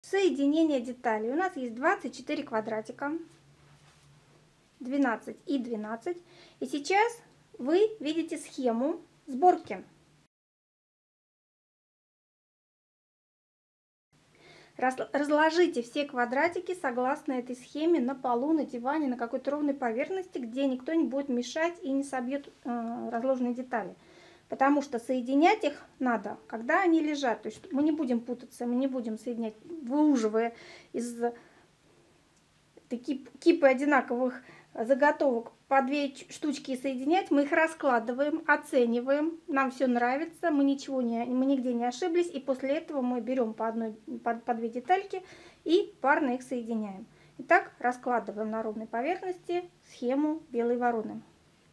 Соединение деталей. У нас есть 24 квадратика, 12 и 12. И сейчас вы видите схему сборки. Разложите все квадратики согласно этой схеме на полу, на диване, на какой-то ровной поверхности, где никто не будет мешать и не собьет разложенные детали. Потому что соединять их надо, когда они лежат. То есть мы не будем путаться, мы не будем соединять, выуживая из кипы одинаковых заготовок по 2 штучки и соединять. Мы их раскладываем, оцениваем, нам все нравится, мы нигде не ошиблись. И после этого мы берем по 2 детальки и парно их соединяем. Итак, раскладываем на ровной поверхности схему белой вороны.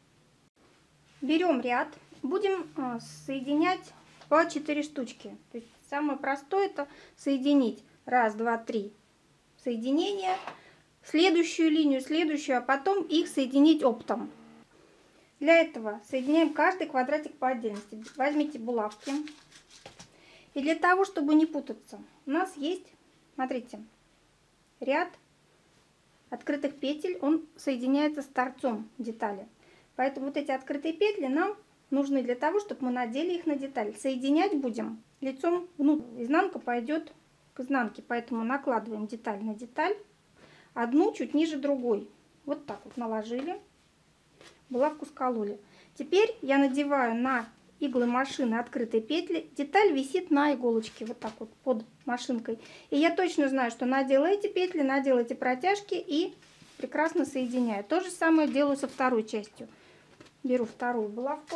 Берем ряд. Будем соединять по 4 штучки. То есть самое простое это соединить 1, 2, 3 соединения, следующую линию, следующую, а потом их соединить оптом. Для этого соединяем каждый квадратик по отдельности. Возьмите булавки. И для того, чтобы не путаться, у нас есть, смотрите, ряд открытых петель, он соединяется с торцом детали. Поэтому вот эти открытые петли нам нужны для того, чтобы мы надели их на деталь. Соединять будем лицом внутрь. Изнанка пойдет к изнанке, поэтому накладываем деталь на деталь, одну чуть ниже другой. Вот так вот наложили, булавку скололи. Теперь я надеваю на иглы машины открытые петли. Деталь висит на иголочке, вот так вот под машинкой. И я точно знаю, что надела эти петли, надела эти протяжки и прекрасно соединяю. То же самое делаю со второй частью. Беру вторую булавку.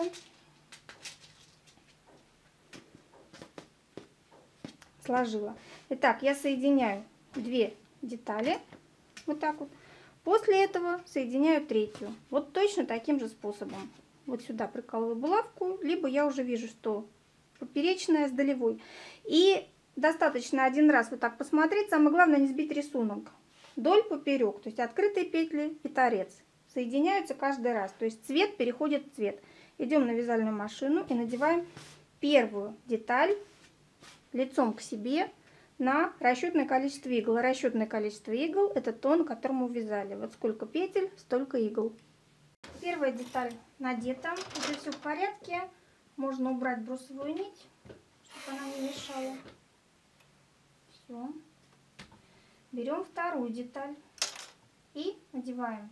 Сложила. Итак, я соединяю 2 детали. Вот так вот. После этого соединяю третью. Вот точно таким же способом. Вот сюда прикалываю булавку. Либо я уже вижу, что поперечная с долевой. И достаточно один раз вот так посмотреть. Самое главное не сбить рисунок. Доль поперек. То есть открытые петли и торец соединяются каждый раз. То есть цвет переходит в цвет. Идем на вязальную машину и надеваем первую деталь лицом к себе на расчетное количество игл. Расчетное количество игл – это то, на котором мы вязали. Вот сколько петель, столько игл. Первая деталь надета. Если все в порядке, можно убрать брусовую нить, чтобы она не мешала. Все. Берем вторую деталь и надеваем.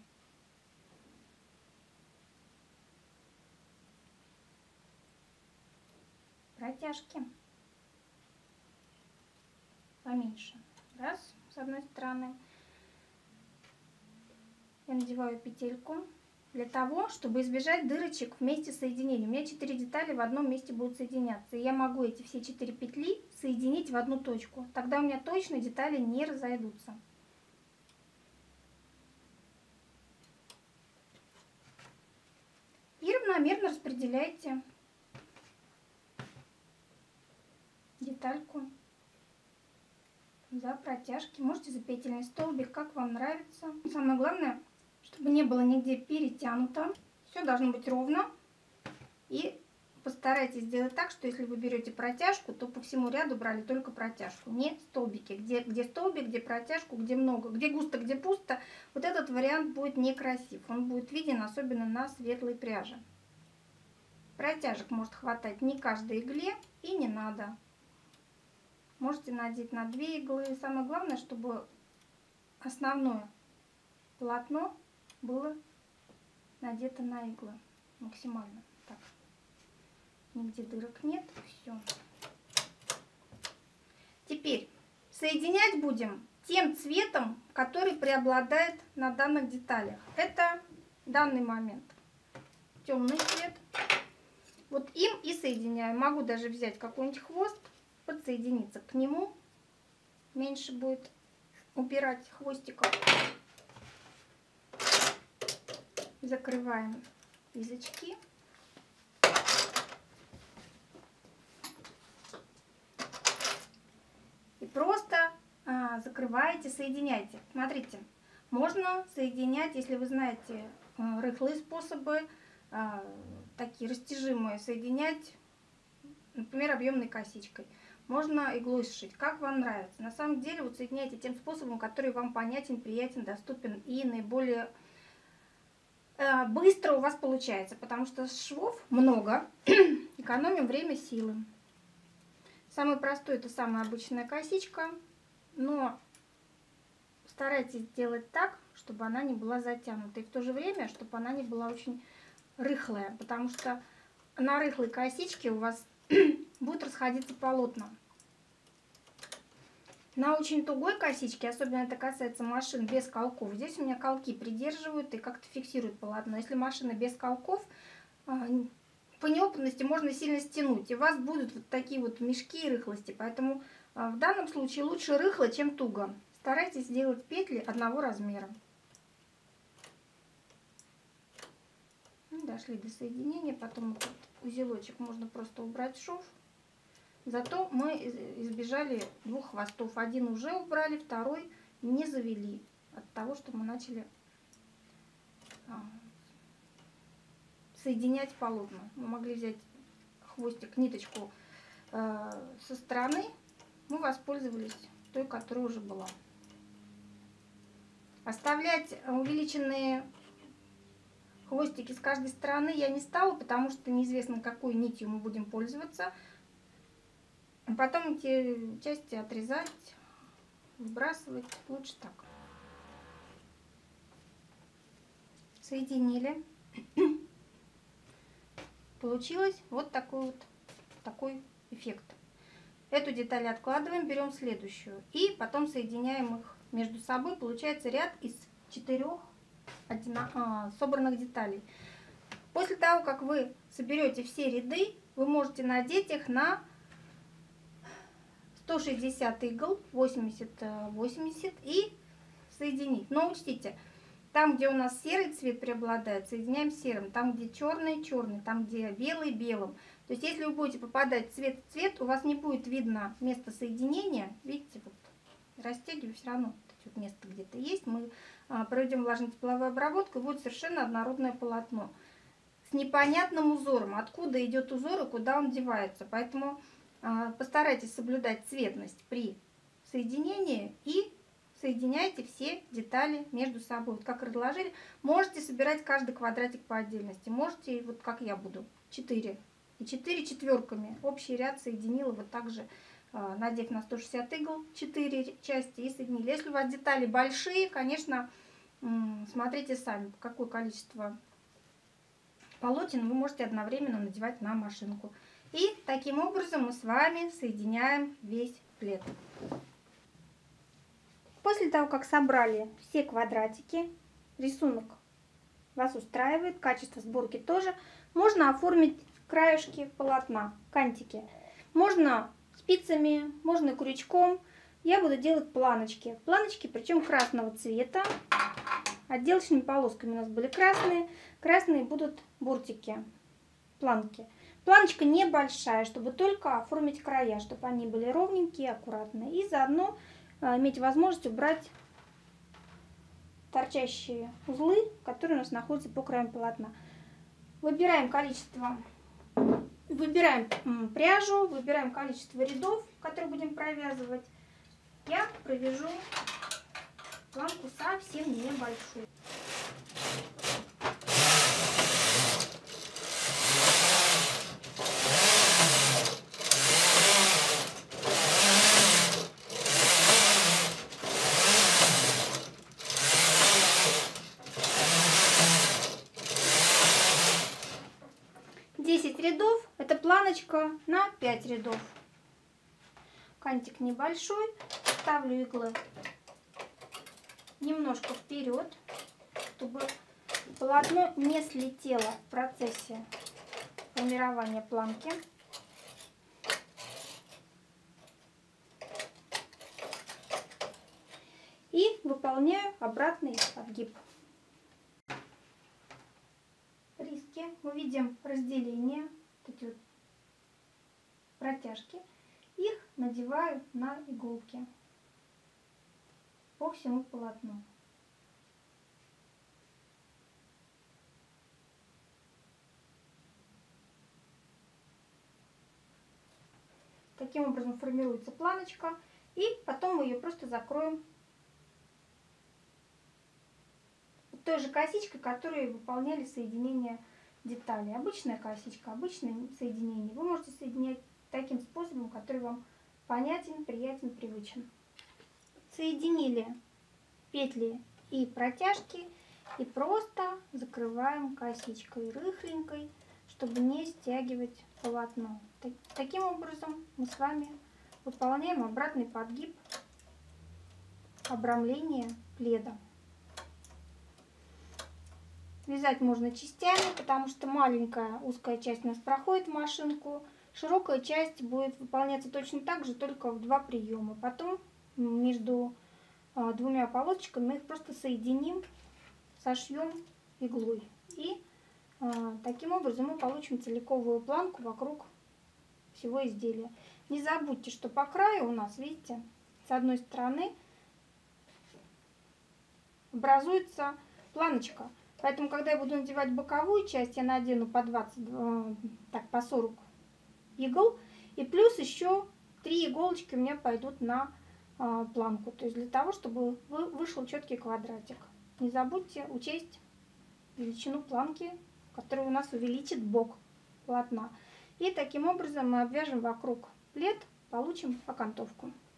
Протяжки поменьше. Раз, с одной стороны. Я надеваю петельку для того, чтобы избежать дырочек в месте соединения. У меня 4 детали в одном месте будут соединяться. И я могу эти все 4 петли соединить в одну точку. Тогда у меня точно детали не разойдутся. И равномерно распределяйте детальку за протяжки. Можете за петельный столбик, как вам нравится. Самое главное, чтобы не было нигде перетянуто. Все должно быть ровно. И постарайтесь сделать так, что если вы берете протяжку, то по всему ряду брали только протяжку. Не столбики. Где столбик, где протяжку, где много, где густо, где пусто. Вот этот вариант будет некрасив. Он будет виден особенно на светлой пряже. Протяжек может хватать не каждой игле и не надо. Можете надеть на 2 иглы. Самое главное, чтобы основное полотно было надето на иглы максимально. Так. Нигде дырок нет. Все. Теперь соединять будем тем цветом, который преобладает на данных деталях. Это в данный момент темный цвет. Вот им и соединяю. Могу даже взять какой-нибудь хвост, подсоединиться к нему. Меньше будет убирать хвостиков. Закрываем язычки. И просто закрываете, соединяйте. Смотрите, можно соединять, если вы знаете рыхлые способы, такие растяжимые, соединять, например, объемной косичкой. можно иглой сшить, как вам нравится. На самом деле вот соединяйте тем способом, который вам понятен, приятен, доступен и наиболее быстро у вас получается, потому что швов много, экономим время, силы. Самый простой — это самая обычная косичка, но старайтесь сделать так, чтобы она не была затянута, и в то же время, чтобы она не была очень рыхлая, потому что на рыхлой косичке у вас будет расходиться полотна. На очень тугой косичке, особенно это касается машин без колков, здесь у меня колки придерживают и как-то фиксируют полотно. Если машина без колков, по неопытности можно сильно стянуть, и у вас будут вот такие вот мешки и рыхлости. Поэтому в данном случае лучше рыхло, чем туго. Старайтесь сделать петли одного размера. Дошли до соединения, потом этот узелочек можно просто убрать в шов. Зато мы избежали двух хвостов. Один уже убрали, второй не завели от того, что мы начали соединять полотна. Мы могли взять хвостик, ниточку со стороны, мы воспользовались той, которая уже была. Оставлять увеличенные хвостики с каждой стороны я не стала, потому что неизвестно, какой нитью мы будем пользоваться. Потом эти части отрезать, выбрасывать. Лучше так. Соединили. Получилось вот такой эффект. Эту деталь откладываем, берем следующую. И потом соединяем их между собой. Получается ряд из 4 собранных деталей. После того, как вы соберете все ряды, вы можете надеть их на 160 игл, 80-80, и соединить. Но учтите, там, где у нас серый цвет преобладает, соединяем серым. Там, где черный — черный. Там, где белый — белым. То есть, если вы будете попадать цвет в цвет, у вас не будет видно место соединения. Видите, вот растягиваю, все равно вот место где-то есть. Мы проведем влажно-тепловую обработку, и будет совершенно однородное полотно с непонятным узором. Откуда идет узор и куда он девается. Поэтому постарайтесь соблюдать цветность при соединении и соединяйте все детали между собой. Вот как разложили, можете собирать каждый квадратик по отдельности. Можете, вот как я буду, 4. И 4 четверками. Общий ряд соединила вот так же, надев на 160 игл 4 части и соединили. Если у вас детали большие, конечно, смотрите сами, какое количество полотен вы можете одновременно надевать на машинку. И таким образом мы с вами соединяем весь плед. После того, как собрали все квадратики, рисунок вас устраивает, качество сборки тоже, можно оформить краешки полотна, кантики. Можно спицами, можно крючком. Я буду делать планочки. Планочки, причем красного цвета. Отделочными полосками у нас были красные. Красные будут бортики, планки. Планочка небольшая, чтобы только оформить края, чтобы они были ровненькие, аккуратные. И заодно иметь возможность убрать торчащие узлы, которые у нас находятся по краям полотна. Выбираем количество, выбираем пряжу, выбираем количество рядов, которые будем провязывать. Я провяжу планку совсем небольшую. Рядов, это планочка на 5 рядов. Кантик небольшой, ставлю иглы немножко вперед, чтобы полотно не слетело в процессе формирования планки. И выполняю обратный отгиб. Мы видим разделение, вот эти вот протяжки, их надеваю на иголки по всему полотну. таким образом формируется планочка. И потом мы ее просто закроем той же косичкой, которой выполняли соединение деталей. Обычная косичка, обычное соединение. Вы можете соединять таким способом, который вам понятен, приятен, привычен. Соединили петли и протяжки и просто закрываем косичкой рыхленькой, чтобы не стягивать полотно. Таким образом мы с вами выполняем обратный подгиб обрамления пледа. Вязать можно частями, потому что маленькая узкая часть у нас проходит в машинку, широкая часть будет выполняться точно так же, только в 2 приема. Потом между двумя полосочками мы их просто соединим, сошьем иглой. И таким образом мы получим целиковую планку вокруг всего изделия. Не забудьте, что по краю у нас, видите, с одной стороны образуется планочка. Поэтому, когда я буду надевать боковую часть, я надену по 20, так, по 40 игл. И плюс еще 3 иголочки у меня пойдут на планку. То есть для того, чтобы вышел четкий квадратик. Не забудьте учесть величину планки, которая у нас увеличит бок полотна. И таким образом мы обвяжем вокруг плед, получим окантовку.